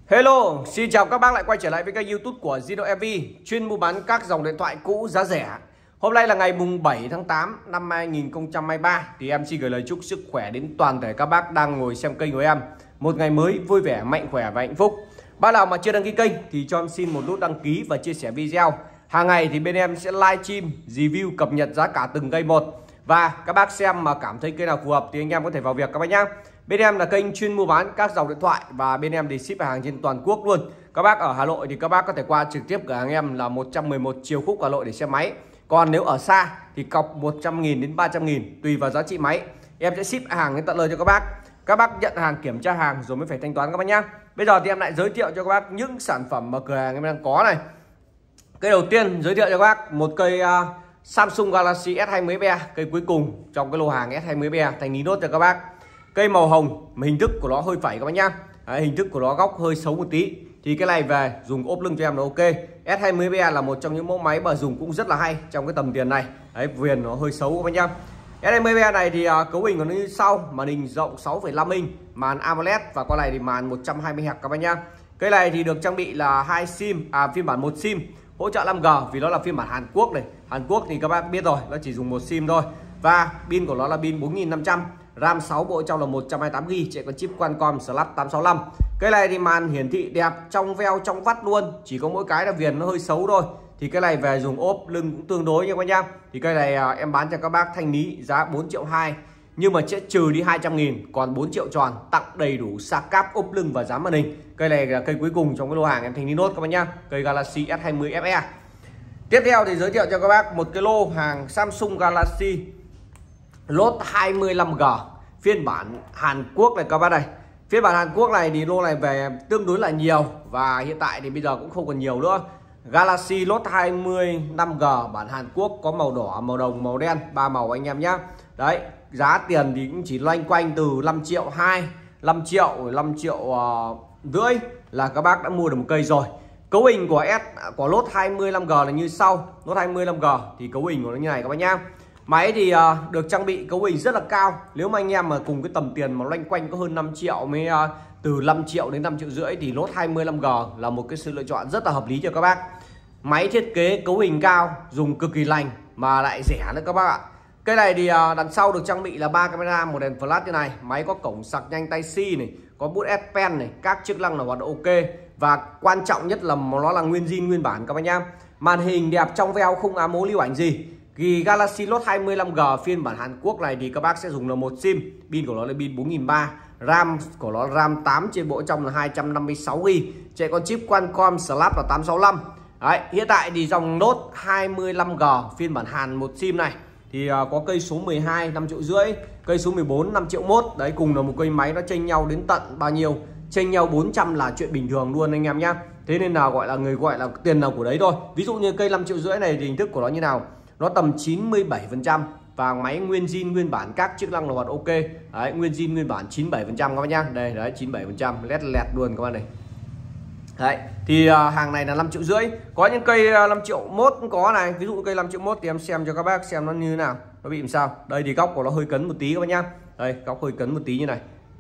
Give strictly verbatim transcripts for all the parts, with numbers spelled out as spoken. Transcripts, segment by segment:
Hello, xin chào các bác lại quay trở lại với kênh YouTube của Zino em vê, chuyên mua bán các dòng điện thoại cũ giá rẻ. Hôm nay là ngày mùng bảy tháng tám năm hai nghìn không trăm hai mươi ba thì em xin gửi lời chúc sức khỏe đến toàn thể các bác đang ngồi xem kênh của em. Một ngày mới vui vẻ, mạnh khỏe và hạnh phúc. Bác nào mà chưa đăng ký kênh thì cho em xin một nút đăng ký và chia sẻ video. Hàng ngày thì bên em sẽ livestream, review, cập nhật giá cả từng cây một. Và các bác xem mà cảm thấy cây nào phù hợp thì anh em có thể vào việc các bác nhá. Bên em là kênh chuyên mua bán các dòng điện thoại và bên em thì ship hàng trên toàn quốc luôn. Các bác ở Hà Nội thì các bác có thể qua trực tiếp cửa hàng em là một trăm mười một Triều Khúc Hà Nội để xem máy. Còn nếu ở xa thì cọc một trăm nghìn đến ba trăm nghìn tùy vào giá trị máy. Em sẽ ship hàng đến tận nơi cho các bác. Các bác nhận hàng, kiểm tra hàng rồi mới phải thanh toán các bác nhá. Bây giờ thì em lại giới thiệu cho các bác những sản phẩm mà cửa hàng em đang có này. Cây đầu tiên giới thiệu cho các bác một cây uh, Samsung Galaxy S hai mươi e, cây cuối cùng trong cái lô hàng S hai mươi e thành ní nốt cho các bác. Cây màu hồng mà hình thức của nó hơi phẩy các bác nhá. Đấy, hình thức của nó góc hơi xấu một tí thì cái này về dùng ốp lưng cho em là ok. S hai mươi e là một trong những mẫu máy mà dùng cũng rất là hay trong cái tầm tiền này. Đấy, viền nó hơi xấu các bác nhá. S hai mươi e này thì uh, cấu hình của nó như sau: màn hình rộng sáu phẩy năm inch, màn AMOLED và con này thì màn một trăm hai mươi héc các bác nhá. Cây này thì được trang bị là hai sim, à phiên bản một sim, hỗ trợ năm G vì nó là phiên bản Hàn Quốc này. Hàn Quốc thì các bác biết rồi, nó chỉ dùng một sim thôi. Và pin của nó là pin bốn nghìn năm trăm, RAM sáu bộ trong là một trăm hai mươi tám gi ga bai, chạy con chip Qualcomm Snap tám sáu năm. Cái này thì màn hiển thị đẹp, trong veo trong vắt luôn, chỉ có mỗi cái là viền nó hơi xấu thôi. Thì cái này về dùng ốp lưng cũng tương đối nha các bác nhá. Thì cây này à, em bán cho các bác thanh lý giá bốn triệu hai, nhưng mà sẽ trừ đi hai trăm nghìn, còn bốn triệu tròn, tặng đầy đủ sạc cáp, ốp lưng và dán màn hình. Cây này là cây cuối cùng trong cái lô hàng em thanh lý nốt các bác nhá. Cây Galaxy S hai mươi ép e. Tiếp theo thì giới thiệu cho các bác một cái lô hàng Samsung Galaxy Note hai mươi lăm G phiên bản Hàn Quốc này các bác này. Phiên bản Hàn Quốc này thì lô này về tương đối là nhiều và hiện tại thì bây giờ cũng không còn nhiều nữa. Galaxy Note hai mươi lăm G bản Hàn Quốc có màu đỏ, màu đồng, màu đen, ba màu anh em nhá. Đấy, giá tiền thì cũng chỉ loanh quanh từ năm triệu hai, năm triệu, năm triệu uh, rưỡi là các bác đã mua được một cây rồi. Cấu hình của S của Note hai mươi lăm G là như sau. Note hai mươi lăm G thì cấu hình của nó như này các bác nhá. Máy thì uh, được trang bị cấu hình rất là cao. Nếu mà anh em mà cùng cái tầm tiền mà loanh quanh có hơn năm triệu mới uh, từ năm triệu đến năm triệu rưỡi thì Note hai mươi lăm G là một cái sự lựa chọn rất là hợp lý cho các bác. Máy thiết kế cấu hình cao, dùng cực kỳ lành mà lại rẻ nữa các bác ạ. Cái này thì uh, đằng sau được trang bị là ba camera, một đèn flash như này, máy có cổng sạc nhanh Type C này, có bút S Pen này, các chức năng là hoạt động ok và quan trọng nhất là nó là nguyên zin nguyên bản các bác nhá. Màn hình đẹp, trong veo, không ám mố lưu ảnh gì. Thì Galaxy Note hai mươi lăm G phiên bản Hàn Quốc này thì các bác sẽ dùng là một sim, pin của nó là pin bốn nghìn ba trăm, RAM của nó RAM tám trên bộ trong là hai trăm năm mươi sáu gi ga bai, chạy con chip Qualcomm Snap là tám sáu năm. Đấy, hiện tại thì dòng Note hai mươi lăm G phiên bản Hàn một sim này thì uh, có cây số mười hai năm triệu rưỡi, cây số mười bốn năm triệu mốt. Đấy, cùng là một cây máy nó chênh nhau đến tận bao nhiêu? Chênh nhau bốn trăm là chuyện bình thường luôn anh em nhá. Thế nên là gọi là người gọi là tiền nào của đấy thôi. Ví dụ như cây năm triệu rưỡi này thì hình thức của nó như nào? Nó tầm chín mươi bảy phần trăm và máy nguyên zin nguyên bản, các chức năng là hoạt ok. Đấy, nguyên zin nguyên bản chín mươi bảy phần trăm các bác nhá. Đây đấy, chín mươi bảy phần trăm led lẹt luôn các bạn này. Đấy, thì uh, hàng này là năm triệu rưỡi. Có những cây uh, năm triệu mốt cũng có này. Ví dụ cây năm triệu mốt thì em xem cho các bác xem nó như thế nào, nó bị làm sao. Đây thì góc của nó hơi cấn một tí các bác nhá. Đây, góc hơi cấn một tí như này.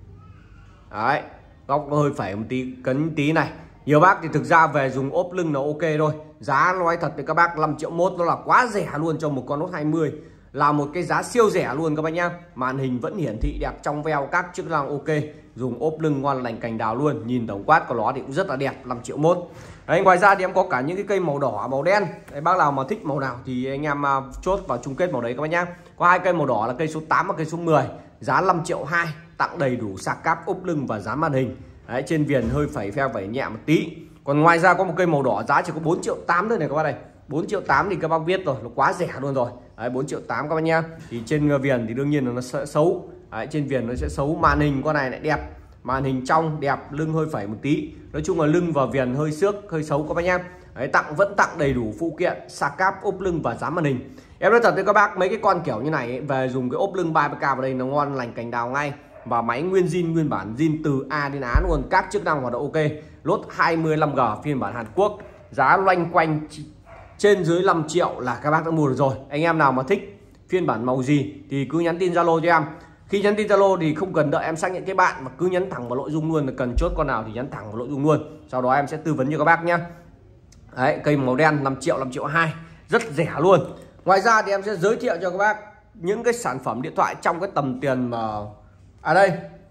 Đấy, góc nó hơi phải một tí, cấn tí này. Nhiều bác thì thực ra về dùng ốp lưng nó ok thôi. Giá nói thật với các bác, năm triệu mốt nó là quá rẻ luôn cho một con Note hai mươi. Là một cái giá siêu rẻ luôn các bác nhá. Màn hình vẫn hiển thị đẹp, trong veo, các chức năng ok. Dùng ốp lưng ngon lành cành đào luôn. Nhìn tổng quát của nó thì cũng rất là đẹp, năm triệu mốt. Đấy, ngoài ra thì em có cả những cái cây màu đỏ, màu đen. Đấy, bác nào mà thích màu nào thì anh em uh, chốt vào chung kết màu đấy các bác nhá. Có hai cây màu đỏ là cây số tám và cây số mười. Giá năm triệu hai, tặng đầy đủ sạc cáp, ốp lưng và dán màn hình. Đấy, trên viền hơi phẩy pheo vẩy nhẹ một tí. Còn ngoài ra có một cây màu đỏ giá chỉ có bốn triệu tám thôi này các bác này. bốn triệu tám thì các bác biết rồi, nó quá rẻ luôn rồi. Đấy, bốn triệu tám các bác nhá. Thì trên viền thì đương nhiên là nó sẽ xấu. Đấy, trên viền nó sẽ xấu, màn hình con này lại đẹp. Màn hình trong đẹp, lưng hơi phẩy một tí. Nói chung là lưng và viền hơi xước, hơi xấu các bác nhá. Đấy, tặng vẫn tặng đầy đủ phụ kiện, sạc cáp, ốp lưng và dán màn hình. Em nói thật với các bác, mấy cái con kiểu như này ấy, về dùng cái ốp lưng ba mươi k vào đây nó ngon lành cành đào ngay. Và máy nguyên zin nguyên bản, zin từ A đến Á luôn, các chức năng hoạt động ok. Note hai mươi lăm G phiên bản Hàn Quốc, giá loanh quanh trên dưới năm triệu là các bác đã mua được rồi. Anh em nào mà thích phiên bản màu gì thì cứ nhắn tin Zalo cho em. Khi Khi nhắn tin Zalo thì không cần đợi em xác nhận kết bạn mà cứ nhắn thẳng vào nội dung luôn, cần chốt con nào thì nhắn thẳng vào nội dung luôn. Sau đó em sẽ tư vấn cho các bác nhé. Đấy, cây màu đen năm triệu, năm triệu hai, rất rẻ luôn. Ngoài ra thì em sẽ giới thiệu cho các bác những cái sản phẩm điện thoại trong cái tầm tiền mà à đây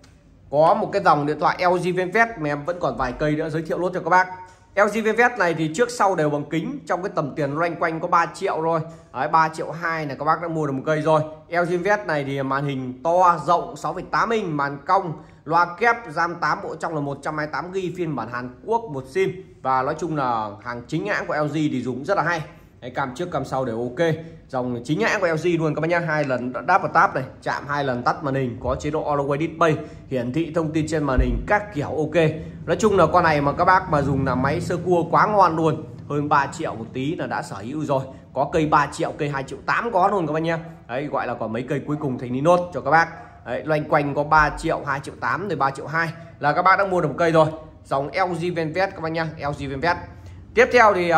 có một cái dòng điện thoại L G Venfast mà em vẫn còn vài cây nữa giới thiệu luôn cho các bác. L G Venfast này thì trước sau đều bằng kính, trong cái tầm tiền loanh quanh có ba triệu rồi. Đấy, ba triệu hai này các bác đã mua được một cây rồi. L G Venfast này thì màn hình to rộng sáu phẩy tám inch, màn cong, loa kép, RAM tám bộ trong là một trăm hai mươi tám gi ga bai, phiên bản Hàn Quốc, một sim, và nói chung là hàng chính hãng của L G thì dùng rất là hay. Đấy, cam trước cam sau đều ok, dòng chính hãng của L G luôn các bác nhá. Hai lần đáp và táp này, chạm hai lần tắt màn hình, có chế độ Always Display, hiển thị thông tin trên màn hình các kiểu ok. Nói chung là con này mà các bác mà dùng là máy sơ cua quá ngon luôn. Hơn ba triệu một tí là đã sở hữu rồi. Có cây ba triệu, cây hai triệu tám có luôn các bác nhá. Đấy, gọi là còn mấy cây cuối cùng thành đi nốt cho các bác. Đấy, loanh quanh có ba triệu, hai triệu tám rồi ba triệu hai là các bác đã mua được một cây rồi. Dòng L G Venfast các bác nhá, L G Venfast. Tiếp theo thì uh,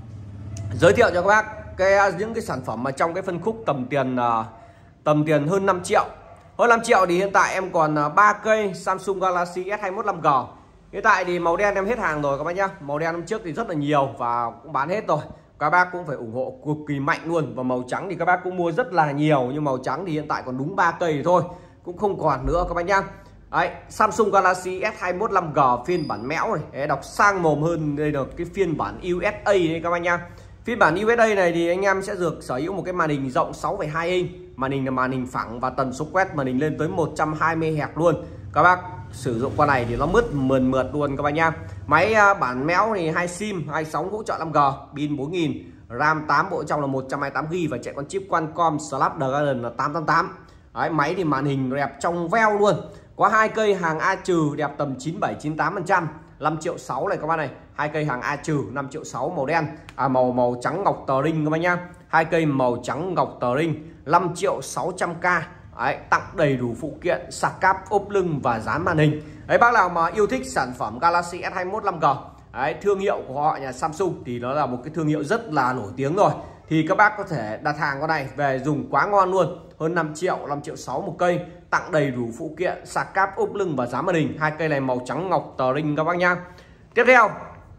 giới thiệu cho các bác cái những cái sản phẩm mà trong cái phân khúc tầm tiền uh, tầm tiền hơn năm triệu. Hơn năm triệu thì hiện tại em còn uh, ba cây Samsung Galaxy S hai mốt năm G. Hiện tại thì màu đen em hết hàng rồi các bác nhá. Màu đen hôm trước thì rất là nhiều và cũng bán hết rồi. Các bác cũng phải ủng hộ cực kỳ mạnh luôn. Và màu trắng thì các bác cũng mua rất là nhiều, nhưng màu trắng thì hiện tại còn đúng ba cây thôi, cũng không còn nữa các bác nhá. Đấy, Samsung Galaxy S hai mốt năm G phiên bản mẽo này. Đấy, đọc sang mồm hơn, đây là cái phiên bản U S A đấy các bác nhá. Phiên bản U S A này thì anh em sẽ được sở hữu một cái màn hình rộng sáu phẩy hai inch, màn hình là màn hình phẳng và tần số quét màn hình lên tới một trăm hai mươi héc luôn. Các bác sử dụng con này thì nó mứt mượt mượt luôn các bác nhá. Máy bản mẽo thì hai sim, hai sóng hỗ trợ năm G, pin bốn nghìn, RAM tám bộ trong là một trăm hai mươi tám gi ga bai và chạy con chip Qualcomm Snapdragon là tám tám tám. Đấy, máy thì màn hình đẹp trong veo luôn. Có hai cây hàng A trừ đẹp tầm chín bảy chín tám phần trăm, năm triệu sáu này các bác này. Hai cây hàng A trừ năm triệu sáu màu đen, à màu màu trắng ngọc tờ ring các bác nhá. Hai cây màu trắng ngọc tờ ring năm triệu sáu trăm k. Đấy, tặng đầy đủ phụ kiện, sạc cáp, ốp lưng và dán màn hình. Đấy, bác nào mà yêu thích sản phẩm Galaxy S hai mốt năm G, đấy, thương hiệu của họ nhà Samsung thì nó là một cái thương hiệu rất là nổi tiếng rồi, thì các bác có thể đặt hàng con này về dùng quá ngon luôn. Hơn năm triệu, năm triệu sáu một cây, tặng đầy đủ phụ kiện, sạc cáp, ốp lưng và dán màn hình. Hai cây này màu trắng ngọc tờ ring các bác nhá. Tiếp theo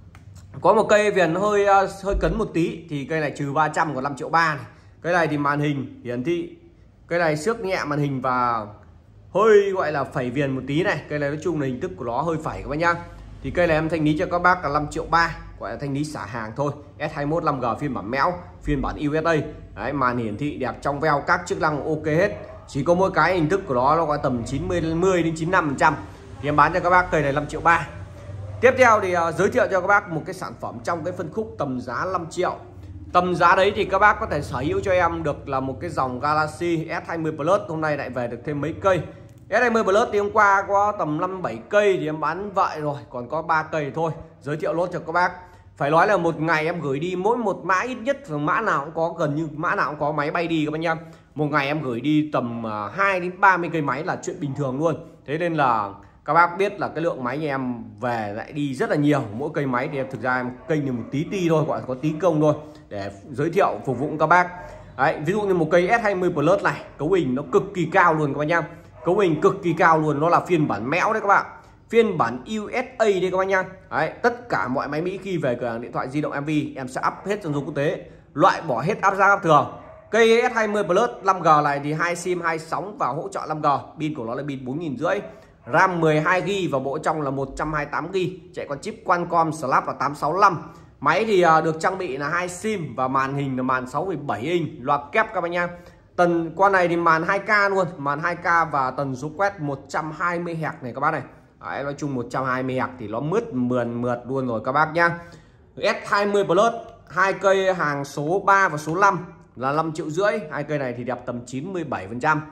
có một cây viền hơi uh, hơi cấn một tí thì cây này trừ ba trăm còn năm triệu ba này. Cây này thì màn hình hiển thị, cây này xước nhẹ màn hình và hơi gọi là phẩy viền một tí này. Cây này nói chung là hình thức của nó hơi phẩy các bác nhá. Thì cây này em thanh lý cho các bác là năm triệu ba, gọi là thanh lý xả hàng thôi. S hai mốt năm G phiên bản mẽo, phiên bản U S A. Đấy, màn hiển thị đẹp trong veo, các chức năng ok hết. Chỉ có mỗi cái hình thức của nó nó gọi tầm chín mươi đến chín mươi lăm phần trăm. Thì em bán cho các bác cây này năm triệu ba. Tiếp theo thì uh, giới thiệu cho các bác một cái sản phẩm trong cái phân khúc tầm giá năm triệu. Tầm giá đấy thì các bác có thể sở hữu cho em được là một cái dòng Galaxy S hai mươi Plus. Hôm nay lại về được thêm mấy cây. S hai mươi Plus thì hôm qua có tầm năm bảy cây thì em bán vậy rồi, còn có ba cây thôi. Giới thiệu lốt cho các bác. Phải nói là một ngày em gửi đi mỗi một mã ít nhất, mã nào cũng có, gần như mã nào cũng có máy bay đi các bác nhá. Một ngày em gửi đi tầm hai đến ba mươi cây máy là chuyện bình thường luôn. Thế nên là các bác biết là cái lượng máy nhà em về lại đi rất là nhiều. Mỗi cây máy thì em thực ra em kênh được một tí ti thôi, gọi là có tí công thôi để giới thiệu phục vụ các bác. Đấy, ví dụ như một cây S hai mươi Plus này, cấu hình nó cực kỳ cao luôn các bác nhá. Cấu hình cực kỳ cao luôn, nó là phiên bản mẽo đấy các bạn. Phiên bản U S A đây các bác nhá. Đấy, tất cả mọi máy Mỹ khi về cửa hàng điện thoại di động em vê em sẽ up hết trong dùng quốc tế, loại bỏ hết áp giá áp thường. Cây S hai mươi Plus năm G này thì hai sim, hai sóng và hỗ trợ năm G, pin của nó là pin bốn nghìn rưỡi, RAM mười hai gi ga bai và bộ trong là một trăm hai mươi tám gi ga bai, chạy con chip Qualcomm Snap là tám sáu năm. Máy thì được trang bị là hai sim và màn hình là màn sáu phẩy bảy inch, loa kép các bác nha. Tần con này thì màn hai K luôn, màn hai K và tần số quét một trăm hai mươi héc này các bác này. Đấy, nói chung một trăm hai mươi héc thì nó mướt mượn mượt luôn rồi các bác nhá. S hai mươi Plus hai cây hàng số ba và số năm là năm triệu rưỡi, hai cây này thì đẹp tầm chín mươi bảy phần trăm.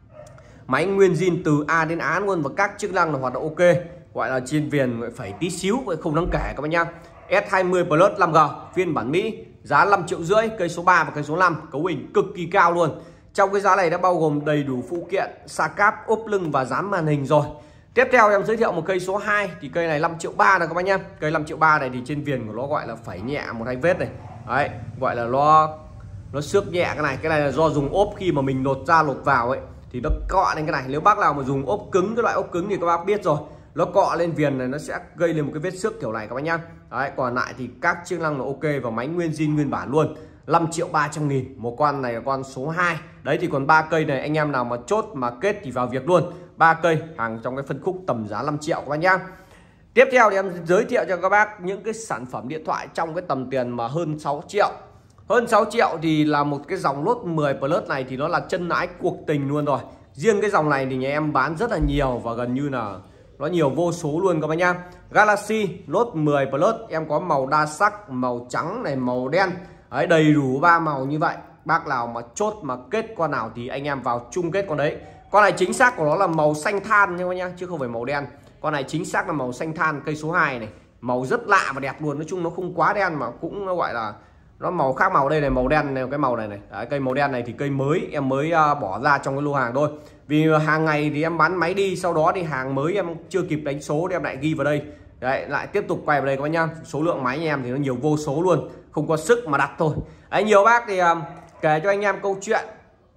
Máy nguyên zin từ A đến Á luôn và các chức năng là hoạt động ok, gọi là trên viền phải tí xíu không đáng kể các bác nhá. S hai mươi Plus năm G phiên bản Mỹ giá năm triệu rưỡi, cây số ba và cây số năm, cấu hình cực kỳ cao luôn. Trong cái giá này đã bao gồm đầy đủ phụ kiện, sạc cáp, ốp lưng và dán màn hình rồi. Tiếp theo em giới thiệu một cây số hai thì cây này năm triệu ba này các bác nhá. Cây năm triệu ba này thì trên viền của nó gọi là phẩy nhẹ một hai vết này. Đấy, gọi là nó nó xước nhẹ cái này, cái này là do dùng ốp khi mà mình lột ra lột vào ấy thì nó cọ lên cái này. Nếu bác nào mà dùng ốp cứng, cái loại ốp cứng thì các bác biết rồi, nó cọ lên viền này nó sẽ gây lên một cái vết xước kiểu này các bác nhá. Đấy, còn lại thì các chức năng là ok và máy nguyên zin nguyên bản luôn. Năm triệu ba trăm nghìn một con này là con số hai. Đấy thì còn ba cây này anh em nào mà chốt mà kết thì vào việc luôn. Ba cây hàng trong cái phân khúc tầm giá năm triệu các bác nhá. Tiếp theo thì em giới thiệu cho các bác những cái sản phẩm điện thoại trong cái tầm tiền mà hơn sáu triệu. Hơn sáu triệu thì là một cái dòng Note mười Plus này thì nó là chân ái cuộc tình luôn rồi. Riêng cái dòng này thì nhà em bán rất là nhiều và gần như là nó nhiều vô số luôn các bác nhá. Galaxy Note mười Plus em có màu đa sắc, màu trắng này, màu đen. Đấy, đầy đủ ba màu như vậy. Bác nào mà chốt mà kết con nào thì anh em vào chung kết con đấy. Con này chính xác của nó là màu xanh than nha các bác nhá, chứ không phải màu đen. Con này chính xác là màu xanh than, cây số hai này. Màu rất lạ và đẹp luôn. Nói chung nó không quá đen mà cũng nó gọi là nó màu khác màu. Đây này, màu đen này, cái màu này này. Đấy, cây màu đen này thì cây mới em mới uh, bỏ ra trong cái lô hàng thôi. Vì hàng ngày thì em bán máy đi, sau đó thì hàng mới em chưa kịp đánh số thì em lại ghi vào đây. Đấy, lại tiếp tục quay vào đây các bác nhá. Số lượng máy nhà em thì nó nhiều vô số luôn, không có sức mà đặt thôi. Đấy, nhiều bác thì uh, kể cho anh em câu chuyện.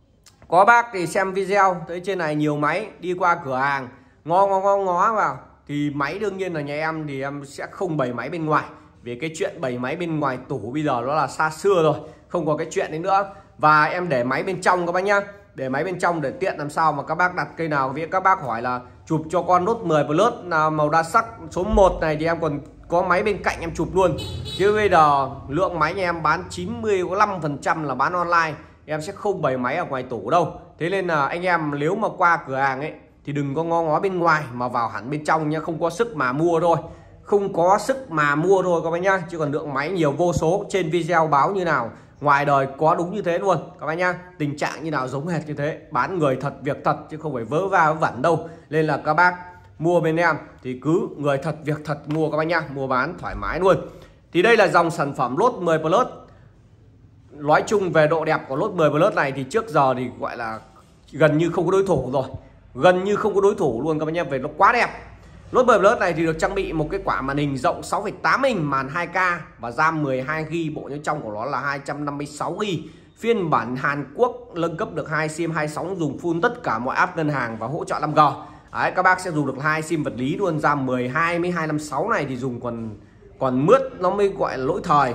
Có bác thì xem video tới trên này nhiều máy đi qua cửa hàng ngó ngó ngó ngó vào thì máy đương nhiên là nhà em thì em sẽ không bày máy bên ngoài. Vì cái chuyện bày máy bên ngoài tủ bây giờ nó là xa xưa rồi, không có cái chuyện đấy nữa. Và em để máy bên trong các bác nhá. Để máy bên trong để tiện làm sao mà các bác đặt cây nào. Vì các bác hỏi là chụp cho con Note mười Plus là màu đa sắc số một này thì em còn có máy bên cạnh em chụp luôn. Chứ bây giờ lượng máy nhà em bán chín mươi lăm phần trăm là bán online, em sẽ không bày máy ở ngoài tủ đâu. Thế nên là anh em nếu mà qua cửa hàng ấy thì đừng có ngó ngó bên ngoài mà vào hẳn bên trong nhá. Không có sức mà mua thôi, không có sức mà mua thôi các bác nhá. Chứ còn lượng máy nhiều vô số, trên video báo như nào ngoài đời có đúng như thế luôn các bác nhá. Tình trạng như nào giống hệt như thế, bán người thật việc thật chứ không phải vớ va vớ vẩn đâu. Nên là các bác mua bên em thì cứ người thật việc thật mua các bác nhá, mua bán thoải mái luôn. Thì đây là dòng sản phẩm Note mười Plus. Nói chung về độ đẹp của Note mười Plus này thì trước giờ thì gọi là gần như không có đối thủ rồi, gần như không có đối thủ luôn các bác nhá, về nó quá đẹp. Note mười Plus này thì được trang bị một cái quả màn hình rộng sáu phẩy tám inch, màn hai K và RAM mười hai gi ga bai, bộ nhớ trong của nó là hai trăm năm mươi sáu gi ga bai. Phiên bản Hàn Quốc nâng cấp được hai sim hai sóng, dùng full tất cả mọi app ngân hàng và hỗ trợ năm G. Đấy, các bác sẽ dùng được hai sim vật lý luôn. RAM mười hai với hai trăm năm mươi sáu này thì dùng còn còn mướt nó mới gọi là lỗi thời.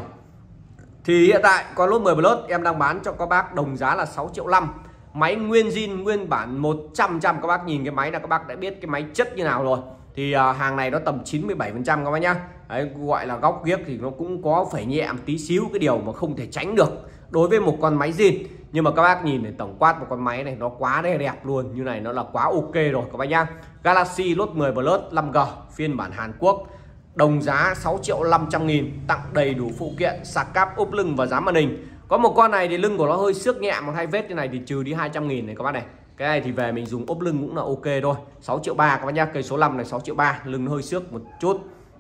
Thì hiện tại con Note mười Plus em đang bán cho các bác đồng giá là sáu triệu năm. Máy nguyên zin nguyên bản một trăm phần trăm. Các bác nhìn cái máy là các bác đã biết cái máy chất như nào rồi. Thì uh, hàng này nó tầm chín mươi bảy phần trăm các bác nhá. Đấy, gọi là góc ghiếc thì nó cũng có phải nhẹ một tí xíu, cái điều mà không thể tránh được đối với một con máy zin. Nhưng mà các bác nhìn này, tổng quát một con máy này nó quá đẹp luôn, như này nó là quá ok rồi các bác nhá. Galaxy Note mười Plus năm G phiên bản Hàn Quốc, đồng giá sáu triệu năm trăm nghìn, tặng đầy đủ phụ kiện, sạc cáp, ốp lưng và dán màn hình. Có một con này thì lưng của nó hơi xước nhẹ, một hai vết như này thì trừ đi hai trăm nghìn này các bác này. Cái này thì về mình dùng ốp lưng cũng là ok thôi. sáu triệu ba các bác nhá, cây số năm này sáu triệu ba, lưng nó hơi xước một chút.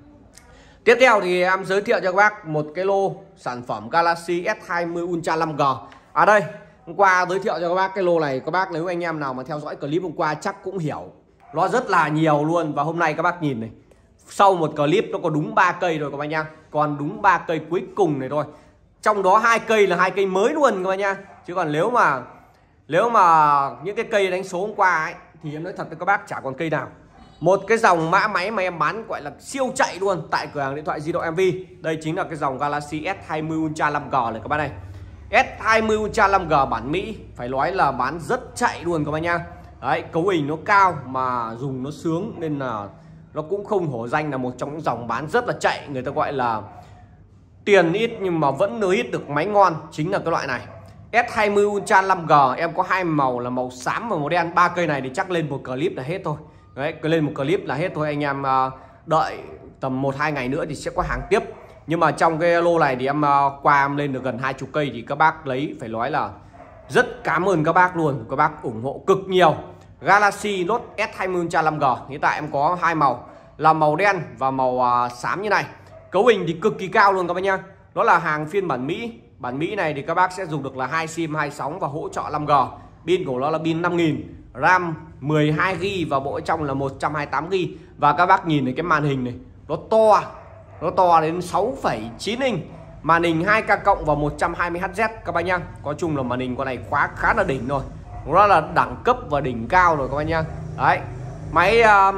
Tiếp theo thì em giới thiệu cho các bác một cái lô sản phẩm Galaxy S hai mươi Ultra năm G. À đây, hôm qua giới thiệu cho các bác cái lô này, các bác nếu anh em nào mà theo dõi clip hôm qua chắc cũng hiểu. Nó rất là nhiều luôn, và hôm nay các bác nhìn này, sau một clip nó có đúng ba cây rồi các bác nhá. Còn đúng ba cây cuối cùng này thôi. Trong đó hai cây là hai cây mới luôn các bác nhá. Chứ còn nếu mà Nếu mà những cái cây đánh số hôm qua ấy thì em nói thật với các bác chả còn cây nào. Một cái dòng mã máy mà em bán gọi là siêu chạy luôn tại cửa hàng điện thoại di động em vê. Đây chính là cái dòng Galaxy S hai mươi Ultra năm G này các bác này. S hai mươi Ultra năm G bản Mỹ phải nói là bán rất chạy luôn các bác nha. Đấy, cấu hình nó cao mà dùng nó sướng nên là nó cũng không hổ danh là một trong những dòng bán rất là chạy. Người ta gọi là tiền ít nhưng mà vẫn nới ít được máy ngon, chính là cái loại này. S hai mươi Ultra năm G em có hai màu là màu xám và màu đen. Ba cây này thì chắc lên một clip là hết thôi. Đấy, cứ lên một clip là hết thôi. Anh em đợi tầm một hai ngày nữa thì sẽ có hàng tiếp. Nhưng mà trong cái lô này thì em qua em lên được gần hai chục cây thì các bác lấy phải nói là rất cảm ơn các bác luôn. Các bác ủng hộ cực nhiều. Galaxy Note S hai mươi Ultra năm G hiện tại em có hai màu là màu đen và màu xám như này. Cấu hình thì cực kỳ cao luôn các bác nhá. Đó là hàng phiên bản Mỹ. Bản Mỹ này thì các bác sẽ dùng được là hai sim hai sóng và hỗ trợ năm G. Pin của nó là pin năm nghìn, RAM mười hai gi ga bai và bộ trong là một trăm hai mươi tám gi ga bai. Và các bác nhìn thấy cái màn hình này, nó to, nó to đến sáu phẩy chín inch. Màn hình hai K cộng và một trăm hai mươi héc các bác nhá. Có chung là màn hình con này khá khá là đỉnh rồi. Nó là đẳng cấp và đỉnh cao rồi các bạn nhá. Đấy, máy uh,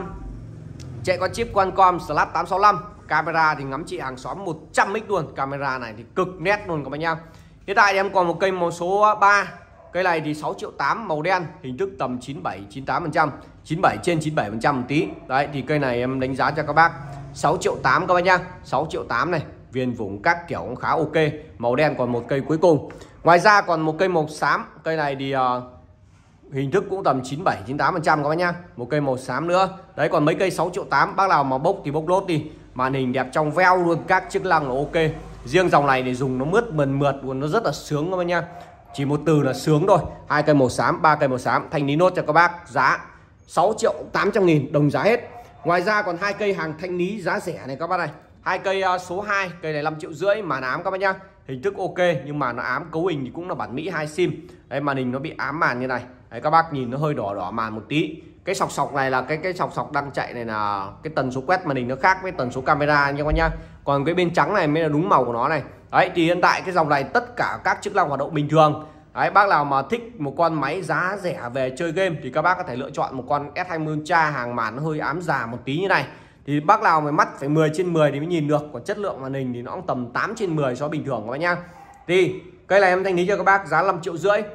chạy con chip Qualcomm Snap tám sáu lăm, camera thì ngắm chị hàng xóm một trăm x luôn. Camera này thì cực nét luôn các bạn nhá. Hiện tại thì em còn một cây màu số ba. Cây này thì sáu triệu tám, màu đen, hình thức tầm chín mươi bảy chín mươi tám phần trăm, chín mươi bảy trên chín mươi bảy phần trăm một tí. Đấy thì cây này em đánh giá cho các bác sáu triệu tám các bác nhá. sáu triệu tám này, viền vùng các kiểu cũng khá ok. Màu đen còn một cây cuối cùng. Ngoài ra còn một cây màu xám. Cây này thì uh, hình thức cũng tầm chín mươi bảy chín mươi tám phần trăm các bác nhá. Một cây màu xám nữa. Đấy, còn mấy cây sáu triệu tám, bác nào mà bốc thì bốc lốt đi. Màn hình đẹp trong veo luôn, các chức năng là ok. Riêng dòng này thì dùng nó mướt mần mượt luôn, nó rất là sướng các bác nhá. Chỉ một từ là sướng thôi. Hai cây màu xám, ba cây màu xám, thanh lý nốt cho các bác giá sáu triệu tám trăm nghìn, đồng giá hết. Ngoài ra còn hai cây hàng thanh lý giá rẻ này các bác này. Hai cây uh, số hai, cây này năm triệu rưỡi, màn ám các bác nhá. Hình thức ok nhưng mà nó ám, cấu hình thì cũng là bản Mỹ hai sim. Đấy, màn hình nó bị ám màn như này. Đấy, các bác nhìn nó hơi đỏ đỏ màn một tí. Cái sọc sọc này là cái cái sọc sọc đang chạy này là cái tần số quét màn hình nó khác với tần số camera nha các bác nhá. Còn cái bên trắng này mới là đúng màu của nó này. Đấy thì hiện tại cái dòng này tất cả các chức năng hoạt động bình thường. Đấy, bác nào mà thích một con máy giá rẻ về chơi game thì các bác có thể lựa chọn một con S hai mươi Ultra hàng màn nó hơi ám già một tí như này. Thì bác nào mà mắt phải mười trên mười thì mới nhìn được. Còn chất lượng màn hình thì nó cũng tầm tám trên mười so bình thường các bác nhá. Thì cây này em thanh lý cho các bác giá năm triệu rưỡi.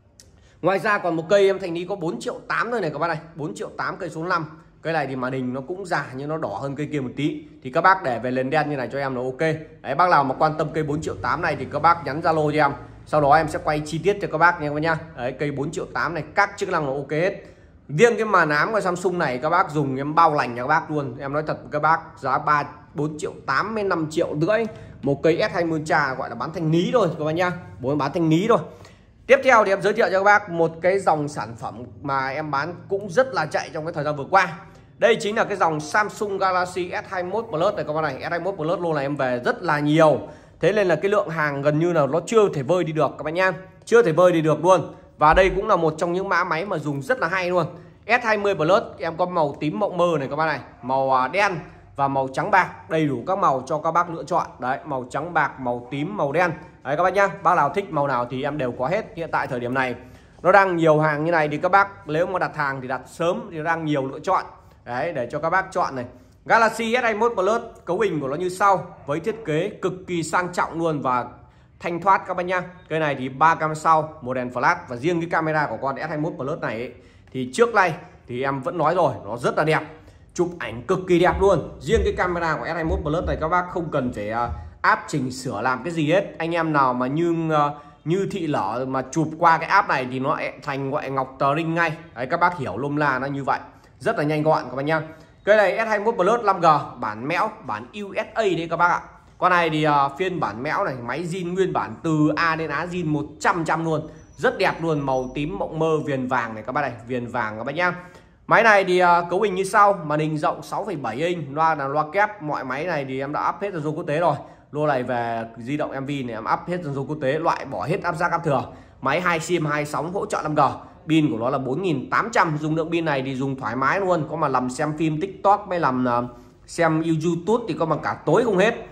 Ngoài ra còn một cây em thanh lý có bốn triệu tám thôi này các bác này, bốn triệu tám cây số năm. Cây này thì màn hình nó cũng già nhưng nó đỏ hơn cây kia một tí. Thì các bác để về nền đen như này cho em là ok. Đấy, bác nào mà quan tâm cây bốn triệu tám này thì các bác nhắn Zalo cho em. Sau đó em sẽ quay chi tiết cho các bác nha các bác nhá. Đấy, cây bốn triệu tám này các chức năng là ok hết. Riêng cái màn ám của Samsung này các bác dùng em bao lành cho các bác luôn. Em nói thật với các bác, giá ba bốn triệu tám đến năm triệu rưỡi. Một cây S hai mươi Ultra gọi là bán thanh lý thôi các bác nhá. Bốn bán thanh lý thôi. Tiếp theo thì em giới thiệu cho các bác một cái dòng sản phẩm mà em bán cũng rất là chạy trong cái thời gian vừa qua. Đây chính là cái dòng Samsung Galaxy S hai mươi mốt Plus này các bác này. S hai mươi mốt Plus lô này em về rất là nhiều. Thế nên là cái lượng hàng gần như là nó chưa thể vơi đi được các bác nhá. Chưa thể vơi đi được luôn. Và đây cũng là một trong những mã máy mà dùng rất là hay luôn. S hai mươi Plus em có màu tím mộng mơ này các bác này, màu đen và màu trắng bạc, đầy đủ các màu cho các bác lựa chọn. Đấy, màu trắng bạc, màu tím, màu đen. Đấy các bác nhá, bác nào thích màu nào thì em đều có hết. Hiện tại thời điểm này nó đang nhiều hàng như này thì các bác nếu mà đặt hàng thì đặt sớm thì nó đang nhiều lựa chọn. Đấy, để cho các bác chọn này. Galaxy S hai mươi mốt Plus cấu hình của nó như sau, với thiết kế cực kỳ sang trọng luôn và thanh thoát các bác nhá. Cái này thì ba cam sau, một đèn flash, và riêng cái camera của con S hai mươi mốt Plus này ấy, thì trước đây thì em vẫn nói rồi, nó rất là đẹp, chụp ảnh cực kỳ đẹp luôn. Riêng cái camera của S hai mươi mốt Plus này các bác không cần phải uh, áp chỉnh sửa làm cái gì hết. Anh em nào mà như uh, như thị lở mà chụp qua cái app này thì nó thành gọi ngọc tờ ring ngay. Đấy, các bác hiểu lôm la nó như vậy, rất là nhanh gọn các bác nhá. Cái này S hai mươi mốt Plus năm G bản mẽo, bản u ét a đấy các bác ạ. Con này thì uh, phiên bản mẽo này, máy zin nguyên bản từ A đến Á, zin một trăm trăm luôn, rất đẹp luôn, màu tím mộng mơ, viền vàng này các bác này, viền vàng các bác nhá. Máy này thì uh, cấu hình như sau, màn hình rộng sáu phẩy bảy inch, loa là loa kép. Mọi máy này thì em đã up hết dàn số quốc tế rồi. Lô này về di động em vê này em up hết dàn số quốc tế, loại bỏ hết áp giác áp thừa. Máy hai sim hai sóng, hỗ trợ năm G. Pin của nó là bốn nghìn tám trăm. Dung lượng pin này thì dùng thoải mái luôn. Có mà làm xem phim TikTok mới làm uh, xem YouTube thì có mà cả tối không hết.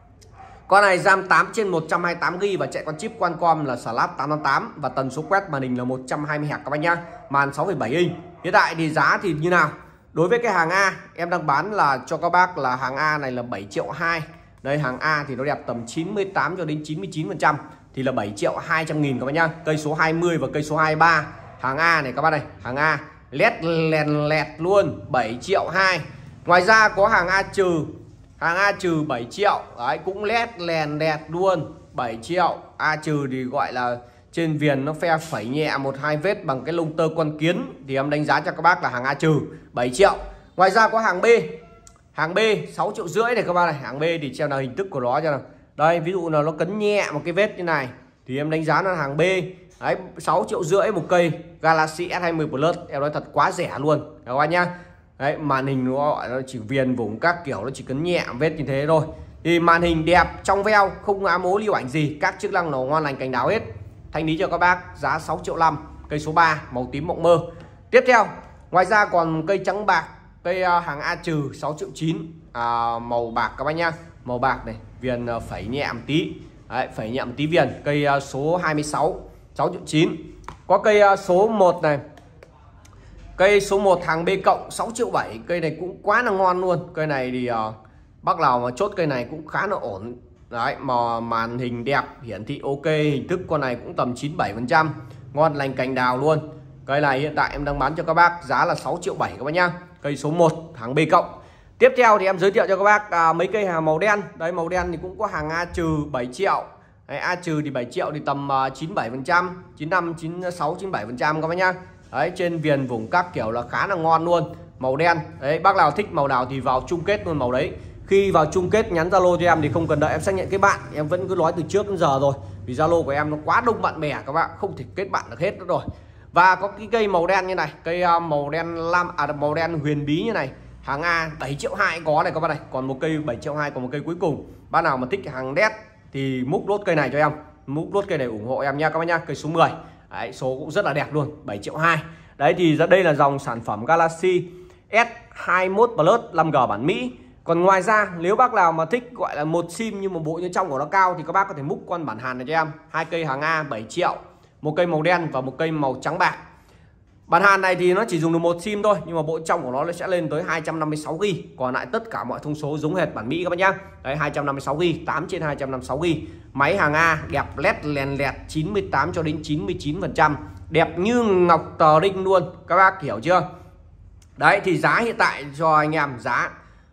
Con này RAM tám trên một trăm hai mươi tám gi ga bai và chạy con chip Qualcomm là Snap tám tám tám và tần số quét màn hình là một trăm hai mươi héc các bác nhá. Màn sáu phẩy bảy inch. Hiện tại thì giá thì như nào? Đối với cái hàng A em đang bán là cho các bác là hàng A này là bảy triệu hai. Đây hàng A thì nó đẹp tầm chín mươi tám cho đến chín mươi chín phần trăm thì là bảy triệu hai trăm nghìn các bác nhá. Cây số hai mươi và cây số hai mươi ba. Hàng A này các bác này, hàng A led lèn lẹt luôn, bảy triệu hai. Ngoài ra có hàng A trừ, hàng A trừ bảy triệu, đấy cũng led lèn đẹp luôn, bảy triệu. A trừ thì gọi là trên viền nó phe phẩy nhẹ một hai vết bằng cái lông tơ con kiến thì em đánh giá cho các bác là hàng A trừ, bảy triệu. Ngoài ra có hàng B, hàng B sáu triệu rưỡi này các bác này. Hàng B thì xem là hình thức của nó cho nào. Đây ví dụ là nó cấn nhẹ một cái vết như này thì em đánh giá là hàng B. Đấy, sáu triệu rưỡi một cây Galaxy S hai mươi Plus, em nói thật quá rẻ luôn các bác nhá. Đấy, màn hình nó gọi nó chỉ viền vùng các kiểu, nó chỉ cấn nhẹ vết như thế thôi. Thì màn hình đẹp trong veo, không ám ố lưu ảnh gì, các chức năng nó ngon lành cành đáo hết. Thanh lý cho các bác giá sáu triệu năm, cây số ba màu tím mộng mơ. Tiếp theo, ngoài ra còn cây trắng bạc, cây uh, hàng A trừ sáu triệu chín, à, màu bạc các bác nhá, màu bạc này, viền uh, phẩy nhẹ một tí. Đấy, phẩy nhẹ một tí viền, cây uh, số hai mươi sáu, sáu triệu chín. Có cây số một này, cây số một hàng B cộng sáu triệu bảy, cây này cũng quá là ngon luôn. Cây này thì uh, bác nào mà chốt cây này cũng khá là ổn. Đấy, mà màn hình đẹp, hiển thị ok, hình thức con này cũng tầm chín mươi bảy phần trăm, ngon lành cành đào luôn. Cây này hiện tại em đang bán cho các bác giá là sáu triệu bảy các bác nhá. Cây số một hàng B cộng. Tiếp theo thì em giới thiệu cho các bác à, mấy cây hàng màu đen. Đây màu đen thì cũng có hàng A trừ bảy triệu. Đấy, A trừ thì bảy triệu thì tầm uh, chín mươi bảy phần trăm, chín mươi lăm, chín mươi sáu, chín mươi bảy phần trăm các bác nhá. Đấy, trên viền vùng các kiểu là khá là ngon luôn. Màu đen. Đấy, bác nào thích màu nào thì vào chung kết luôn màu đấy. Khi vào chung kết nhắn Zalo cho em thì không cần đợi em xác nhận kết bạn, em vẫn cứ nói từ trước đến giờ rồi. Vì Zalo của em nó quá đông bạn bè các bạn, không thể kết bạn được hết nữa rồi. Và có cái cây màu đen như này, cây uh, màu đen lam à màu đen huyền bí như này, hàng A bảy triệu hai có này các bạn này, còn một cây bảy triệu hai, còn một cây cuối cùng. Bác nào mà thích hàng đét thì múc lốt cây này cho em, múc lốt cây này ủng hộ em nha các bác nhá. Cây số mười. Đấy, số cũng rất là đẹp luôn, bảy triệu hai. Đấy thì đây là dòng sản phẩm Galaxy S hai mươi mốt Plus năm G bản Mỹ. Còn ngoài ra nếu bác nào mà thích gọi là một sim nhưng mà bộ như trong của nó cao thì các bác có thể múc con bản Hàn này cho em. Hai cây hàng A bảy triệu, một cây màu đen và một cây màu trắng bạc. Bản Hàn này thì nó chỉ dùng được một sim thôi, nhưng mà bộ trong của nó sẽ lên tới hai trăm năm mươi sáu gi ga bai. Còn lại tất cả mọi thông số giống hệt bản Mỹ các bác nhá. Đấy, hai trăm năm mươi sáu gi ga bai, tám trên hai trăm năm mươi sáu gi ga bai. Máy hàng A đẹp led lèn lẹt chín mươi tám cho đến chín mươi chín phần trăm, đẹp như ngọc tờ đinh luôn. Các bác hiểu chưa? Đấy thì giá hiện tại cho anh em giá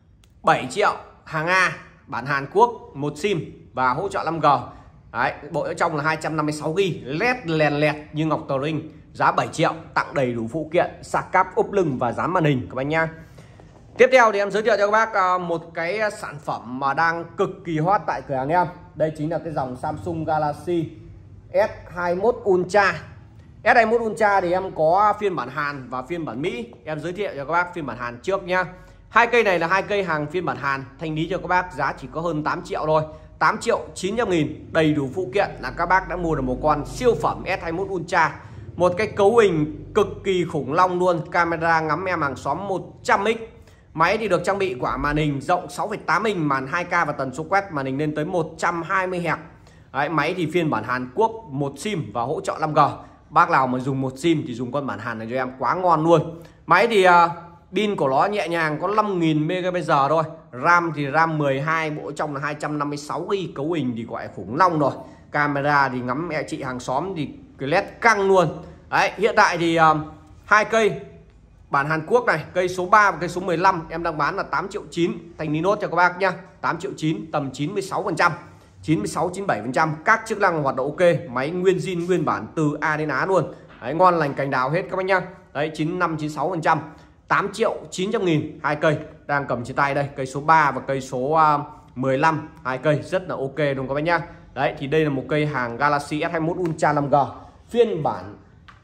bảy triệu hàng A bản Hàn Quốc, một sim và hỗ trợ năm G. Đấy, bộ ở trong là hai trăm năm mươi sáu gi ga bai, led lèn lẹt như ngọc tờ ring, giá bảy triệu, tặng đầy đủ phụ kiện, sạc cáp, ốp lưng và dán màn hình các bác nha. Tiếp theo thì em giới thiệu cho các bác một cái sản phẩm mà đang cực kỳ hot tại cửa hàng em. Đây chính là cái dòng Samsung Galaxy S hai mươi mốt Ultra. S hai mươi mốt Ultra thì em có phiên bản Hàn và phiên bản Mỹ. Em giới thiệu cho các bác phiên bản Hàn trước nha. Hai cây này là hai cây hàng phiên bản Hàn, thanh lý cho các bác giá chỉ có hơn tám triệu thôi, tám triệu chín trăm nghìn, đầy đủ phụ kiện là các bác đã mua được một con siêu phẩm S hai mươi mốt Ultra. Một cái cấu hình cực kỳ khủng long luôn, camera ngắm em hàng xóm một trăm x. Máy thì được trang bị quả màn hình rộng sáu phẩy tám inch, màn hai K và tần số quét màn hình lên tới một trăm hai mươi héc. Đấy, máy thì phiên bản Hàn Quốc, một sim và hỗ trợ năm G. Bác nào mà dùng một sim thì dùng con bản Hàn này cho em, quá ngon luôn. Máy thì uh, pin của nó nhẹ nhàng có năm nghìn mAh thôi. RAM thì RAM mười hai, bộ trong là hai trăm năm mươi sáu gi ga bai, cấu hình thì gọi là khủng long rồi. Camera thì ngắm mẹ chị hàng xóm thì cái led căng luôn. Đấy, hiện tại thì uh, hai cây bản Hàn Quốc này, cây số ba và cây số mười lăm em đang bán là tám triệu chín, thanh lý nốt cho các bác nhá. tám triệu chín, tầm chín mươi sáu phần trăm, chín mươi sáu chín mươi bảy phần trăm, các chức năng hoạt động ok, máy nguyên zin nguyên bản từ A đến Á luôn. Đấy, ngon lành cành đào hết các bác nhá. Đấy, chín mươi lăm chín mươi sáu phần trăm, tám triệu chín trăm nghìn, hai cây đang cầm trên tay đây, cây số ba và cây số uh, mười lăm, hai cây rất là ok đúng các bác nhá. Đấy thì đây là một cây hàng Galaxy S hai mươi mốt Ultra năm G phiên bản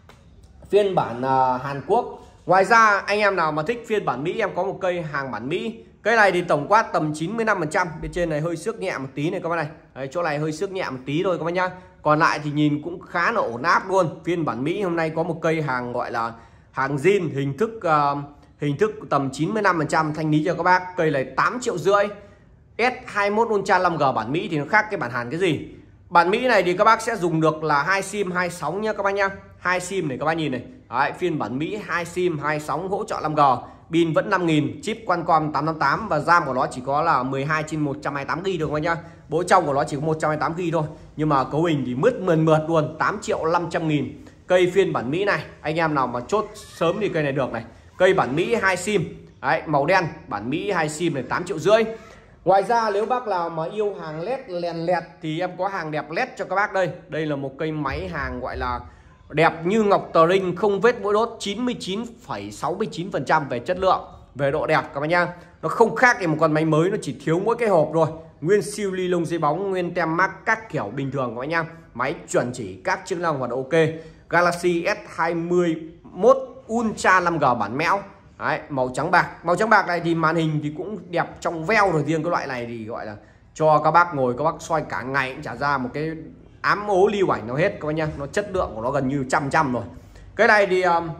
phiên bản uh, Hàn Quốc. Ngoài ra anh em nào mà thích phiên bản Mỹ, em có một cây hàng bản Mỹ. Cây này thì tổng quát tầm chín mươi lăm phần trăm, bên trên này hơi xước nhẹ một tí này các bác này. Đấy, chỗ này hơi xước nhẹ một tí thôi các bác nhá. Còn lại thì nhìn cũng khá là ổn áp luôn. Phiên bản Mỹ hôm nay có một cây hàng gọi là hàng zin, hình thức uh, hình thức tầm chín mươi lăm phần trăm, thanh lý cho các bác. Cây này tám triệu rưỡi. S hai mươi mốt Ultra năm G bản Mỹ thì nó khác cái bản Hàn cái gì? Bản Mỹ này thì các bác sẽ dùng được là hai sim hai sóng nhá các bác nhá. Hai sim này các bác nhìn này. Đấy, phiên bản Mỹ hai sim hai sóng hỗ trợ năm G, pin vẫn năm nghìn, chip Qualcomm tám năm tám và RAM của nó chỉ có là mười hai trên một trăm hai mươi tám gi ga bai được các bác nhá. Bộ trong của nó chỉ có một trăm hai mươi tám gi ga bai thôi, nhưng mà cấu hình thì mướt mượt mượt luôn, tám triệu năm trăm nghìn. Cây phiên bản Mỹ này, anh em nào mà chốt sớm thì cây này được này. Cây bản Mỹ hai sim, đấy, màu đen, bản Mỹ hai sim này tám triệu rưỡi. Ngoài ra nếu bác nào mà yêu hàng led lèn lẹt thì em có hàng đẹp led cho các bác đây. Đây là một cây máy hàng gọi là đẹp như ngọc tờ ring, không vết mũi đốt, chín mươi chín phẩy sáu mươi chín phần trăm về chất lượng, về độ đẹp các bác nhá. Nó không khác gì một con máy mới, nó chỉ thiếu mỗi cái hộp rồi. Nguyên siêu ly lông dây bóng, nguyên tem mác các kiểu bình thường các bác nhá. Máy chuẩn chỉ, các chức năng hoạt động ok. Galaxy S hai mươi mốt Ultra năm G bản mẽo. Đấy, màu trắng bạc. Màu trắng bạc này thì màn hình thì cũng đẹp trong veo rồi, riêng cái loại này thì gọi là cho các bác ngồi các bác soi cả ngày cũng chả ra một cái ám ố lưu ảnh nào hết các bác nhá. Nó chất lượng của nó gần như trăm trăm rồi. Cái này thì um,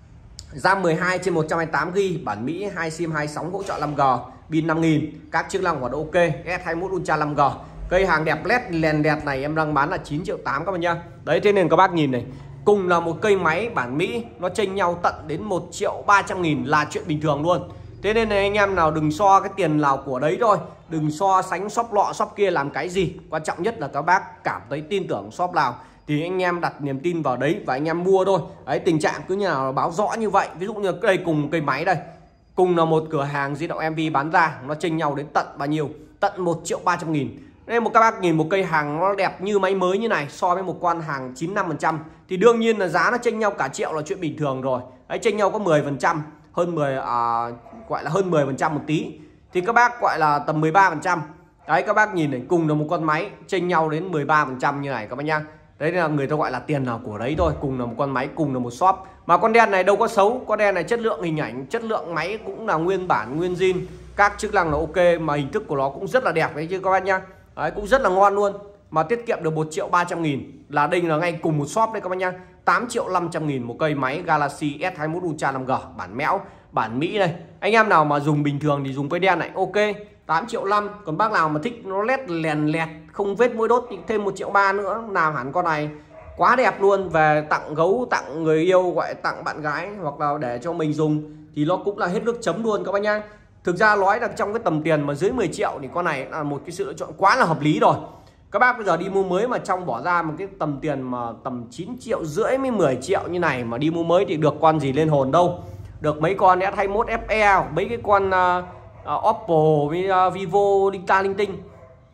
RAM mười hai trên một trăm hai mươi tám gi ga bai, bản Mỹ, hai sim hai sóng hỗ trợ năm G, pin năm nghìn, các chức năng hoạt động ok. S hai mươi mốt Ultra năm G. Cây hàng đẹp led lèn đẹp này em đang bán là chín triệu tám các bác nhá. Đấy, thế nên các bác nhìn này, cùng là một cây máy bản Mỹ, nó chênh nhau tận đến một triệu ba trăm nghìn là chuyện bình thường luôn. Thế nên này anh em nào đừng so cái tiền nào của đấy thôi, đừng so sánh shop lọ shop kia làm cái gì. Quan trọng nhất là các bác cảm thấy tin tưởng shop nào thì anh em đặt niềm tin vào đấy và anh em mua thôi. Đấy, tình trạng cứ như nào báo rõ như vậy. Ví dụ như đây cùng cây máy đây, cùng là một cửa hàng di động em vê bán ra, nó chênh nhau đến tận bao nhiêu? Tận một triệu ba trăm nghìn. Nên một các bác nhìn một cây hàng nó đẹp như máy mới như này so với một con hàng chín mươi lăm phần trăm thì đương nhiên là giá nó chênh nhau cả triệu là chuyện bình thường rồi. Đấy, chênh nhau có mười phần trăm, hơn mười à, gọi là hơn mười phần trăm một tí thì các bác gọi là tầm mười ba phần trăm. Đấy, các bác nhìn này, cùng là một con máy chênh nhau đến mười ba phần trăm như này các bác nhá. Đấy là người ta gọi là tiền nào của đấy thôi, cùng là một con máy, cùng là một shop. Mà con đen này đâu có xấu, con đen này chất lượng hình ảnh, chất lượng máy cũng là nguyên bản, nguyên zin, các chức năng là ok, mà hình thức của nó cũng rất là đẹp đấy chứ các bác nhá. Đấy, cũng rất là ngon luôn, mà tiết kiệm được một triệu ba trăm nghìn, là đây là ngay cùng một shop đấy các bác nhá. Tám triệu năm trăm nghìn một cây máy Galaxy S hai mươi mốt Ultra năm G bản mẽo, bản Mỹ đây. Anh em nào mà dùng bình thường thì dùng cây đen này ok, tám triệu năm. Còn bác nào mà thích nó led lèn lẹt, không vết mũi đốt thì thêm một triệu ba nữa, làm hẳn con này quá đẹp luôn. Về tặng gấu, tặng người yêu, gọi tặng bạn gái, hoặc là để cho mình dùng thì nó cũng là hết nước chấm luôn các bác nhá. Thực ra nói là trong cái tầm tiền mà dưới mười triệu thì con này là một cái sự lựa chọn quá là hợp lý rồi. Các bác bây giờ đi mua mới mà trong bỏ ra một cái tầm tiền mà tầm chín triệu rưỡi với mười triệu như này mà đi mua mới thì được con gì lên hồn đâu. Được mấy con S hai mươi mốt F E, mấy cái con uh, uh, Oppo với uh, Vivo linh ta linh tinh.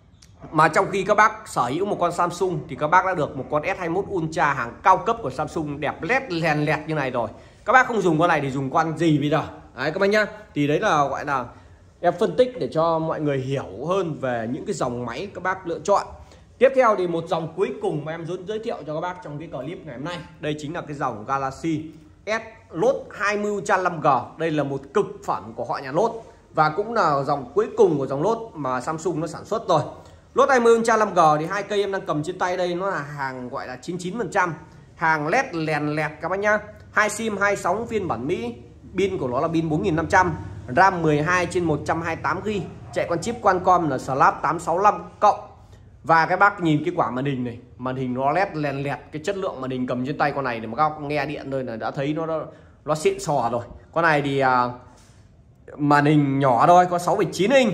Mà trong khi các bác sở hữu một con Samsung thì các bác đã được một con S hai mươi mốt Ultra hàng cao cấp của Samsung đẹp led lèn lẹt như này rồi. Các bác không dùng con này thì dùng con gì bây giờ? Đấy các bác nhá. Thì đấy là gọi là em phân tích để cho mọi người hiểu hơn về những cái dòng máy các bác lựa chọn. Tiếp theo thì một dòng cuối cùng mà em giới thiệu cho các bác trong cái clip ngày hôm nay, đây chính là cái dòng Galaxy S Note hai mươi Ultra năm G. Đây là một cực phẩm của họ nhà Note và cũng là dòng cuối cùng của dòng Note mà Samsung nó sản xuất rồi. Note hai mươi Ultra năm G thì hai cây em đang cầm trên tay đây nó là hàng gọi là chín mươi chín phần trăm, hàng led lèn lẹt các bác nhá. Hai sim hai sóng phiên bản Mỹ, pin của nó là pin bốn nghìn năm trăm, RAM mười hai trên một trăm hai mươi tám gi-ga-bai, chạy con chip Qualcomm là Snap tám sáu năm cộng. Và các bác nhìn cái quả màn hình này, màn hình nó led lèn lẹt, cái chất lượng màn hình cầm trên tay con này để mà các bác nghe điện thôi là đã thấy nó nó, nó xịn sò rồi. Con này thì à, màn hình nhỏ thôi, có sáu phẩy chín inch,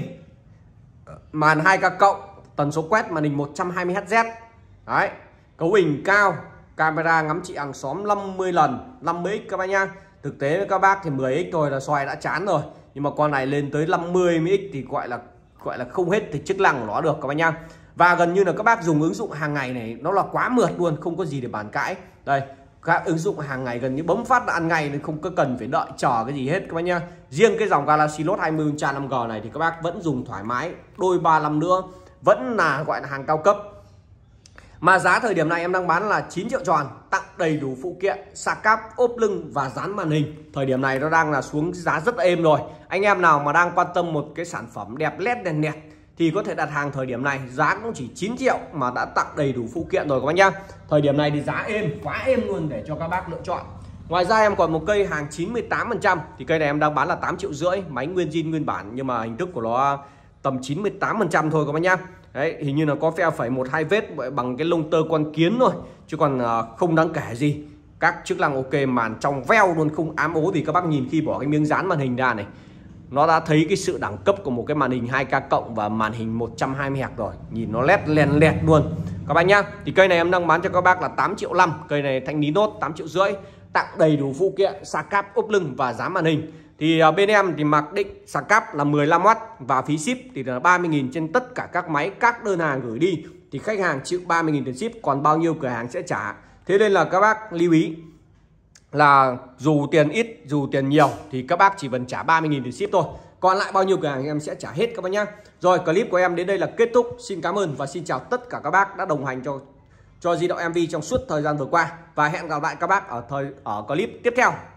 màn hai K cộng, tần số quét màn hình một trăm hai mươi héc. Đấy, cấu hình cao, camera ngắm chị hàng xóm năm mươi lần, năm mươi x các bác nhá. Thực tế với các bác thì mười x thôi là xoài đã chán rồi, nhưng mà con này lên tới năm mươi x thì gọi là gọi là không hết thì chức năng của nó được các bác nhá. Và gần như là các bác dùng ứng dụng hàng ngày này nó là quá mượt luôn, không có gì để bàn cãi. Đây, các ứng dụng hàng ngày gần như bấm phát là ăn ngay nên không có cần phải đợi chờ cái gì hết các bác nhá. Riêng cái dòng Galaxy Note hai mươi Ultra năm G này thì các bác vẫn dùng thoải mái đôi ba năm nữa, vẫn là gọi là hàng cao cấp. Mà giá thời điểm này em đang bán là chín triệu tròn, tặng đầy đủ phụ kiện, sạc cáp, ốp lưng và dán màn hình. Thời điểm này nó đang là xuống giá rất êm rồi. Anh em nào mà đang quan tâm một cái sản phẩm đẹp led đèn nẹt thì có thể đặt hàng thời điểm này, giá cũng chỉ chín triệu mà đã tặng đầy đủ phụ kiện rồi các bác nhá. Thời điểm này thì giá êm, quá êm luôn để cho các bác lựa chọn. Ngoài ra em còn một cây hàng chín mươi tám phần trăm thì cây này em đang bán là tám triệu rưỡi, máy nguyên zin nguyên bản nhưng mà hình thức của nó tầm chín mươi tám phần trăm thôi các bác nhá. Đấy, hình như là có phe phẩy một hai vết bằng cái lông tơ con kiến thôi, chứ còn không đáng kể gì. Các chức năng ok, màn trong veo luôn, không ám ố gì. Các bác nhìn khi bỏ cái miếng dán màn hình ra này, nó đã thấy cái sự đẳng cấp của một cái màn hình hai K cộng và màn hình một trăm hai mươi héc rồi. Nhìn nó led lèn lẹt luôn các bác nhá. Thì cây này em đang bán cho các bác là tám triệu năm. Cây này thanh lý nốt tám triệu rưỡi, tặng đầy đủ phụ kiện, sạc cáp, ốp lưng và dán màn hình. Thì bên em thì mặc định sạc cáp là mười lăm oát và phí ship thì là ba mươi nghìn trên tất cả các máy, các đơn hàng gửi đi thì khách hàng chịu ba mươi nghìn tiền ship, còn bao nhiêu cửa hàng sẽ trả. Thế nên là các bác lưu ý là dù tiền ít dù tiền nhiều thì các bác chỉ cần trả ba mươi nghìn tiền ship thôi, còn lại bao nhiêu cửa hàng em sẽ trả hết các bác nhá. Rồi, clip của em đến đây là kết thúc. Xin cảm ơn và xin chào tất cả các bác đã đồng hành cho cho Di động em vê trong suốt thời gian vừa qua, và hẹn gặp lại các bác ở thời ở clip tiếp theo.